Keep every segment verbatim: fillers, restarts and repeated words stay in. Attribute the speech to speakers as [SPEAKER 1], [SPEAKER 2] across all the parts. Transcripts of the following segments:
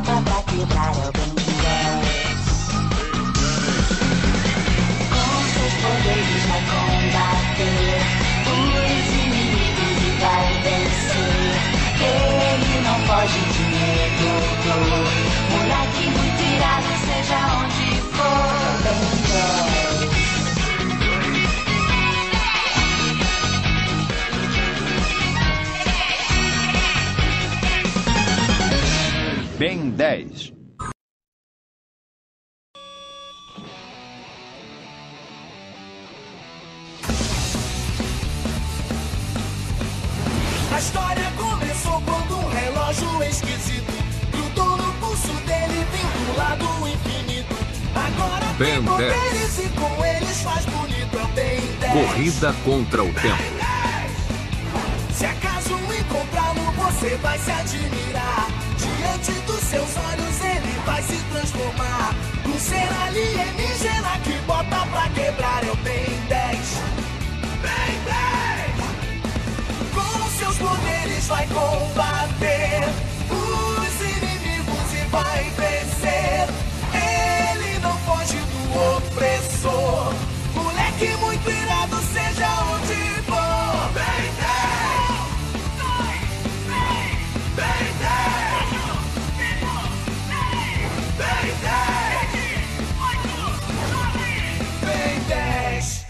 [SPEAKER 1] bota pra quebrar é o Ben dez. Com seus poderes vai combater os inimigos e vai vencer. Ele não foge de medo. Moleque muito irado, seja onde for. Ben dez.
[SPEAKER 2] Ben dez.
[SPEAKER 3] A história começou quando um relógio esquisito grudou no pulso dele, vindo lá do infinito. Agora tem
[SPEAKER 4] Ben
[SPEAKER 3] poderes e com eles faz bonito. É o Ben dez.
[SPEAKER 4] Corrida contra o tempo.
[SPEAKER 3] Se acaso encontrá-lo, você vai se admirar. Diante dos seus olhos ele vai se transformar num ser alienígena que bota pra quebrar. É o Ben dez. Ben dez. Com seus poderes vai combater os inimigos e vai vencer. Ele não foge do opressor. Moleque muito irado, seja onde for. Ben dez. Ben dez. Ben dez. Ben dez.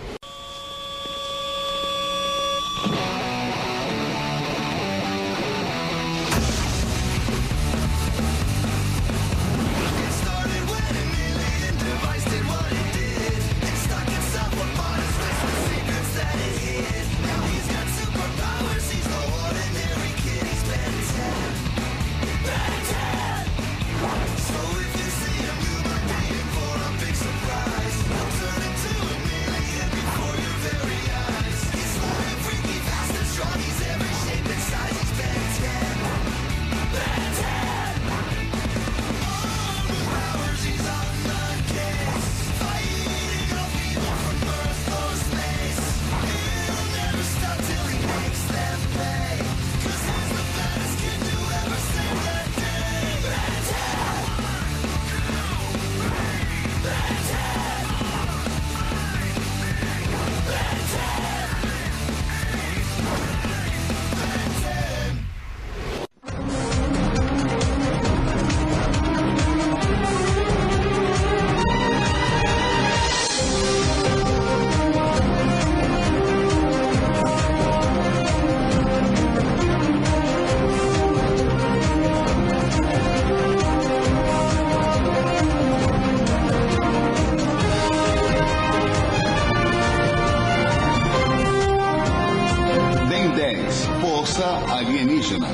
[SPEAKER 5] Ben dez, Força Alienígena.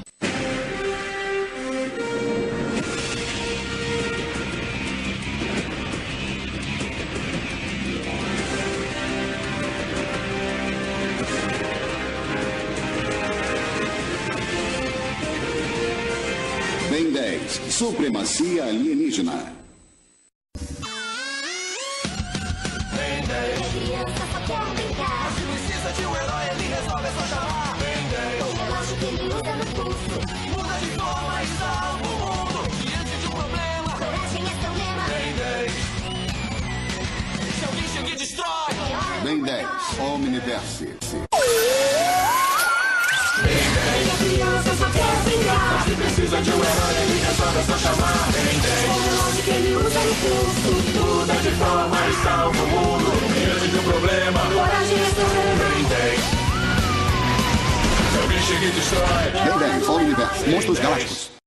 [SPEAKER 5] Ben dez, Supremacia Alienígena.
[SPEAKER 3] Precisa de um herói, ele resolve é só chamar. Ben dez.
[SPEAKER 1] O relógio que ele usa no pulso.
[SPEAKER 3] Muda de forma e salva o mundo. Diante de um problema.
[SPEAKER 1] Coragem é seu lema.
[SPEAKER 3] Ben dez. Se alguém chega e destrói.
[SPEAKER 5] Ben dez, Omniverse.
[SPEAKER 3] A criança só quer brincar. Se precisa de um herói, ele resolve é só chamar. Ben dez. O relógio que ele usa no pulso. Muda de forma e salva o mundo. Diante de um problema.
[SPEAKER 1] Coragem é seu lema.
[SPEAKER 3] Ben dez. Se alguém chega e destrói.
[SPEAKER 5] Ben dez, Omniverse, Monstros Galácticos.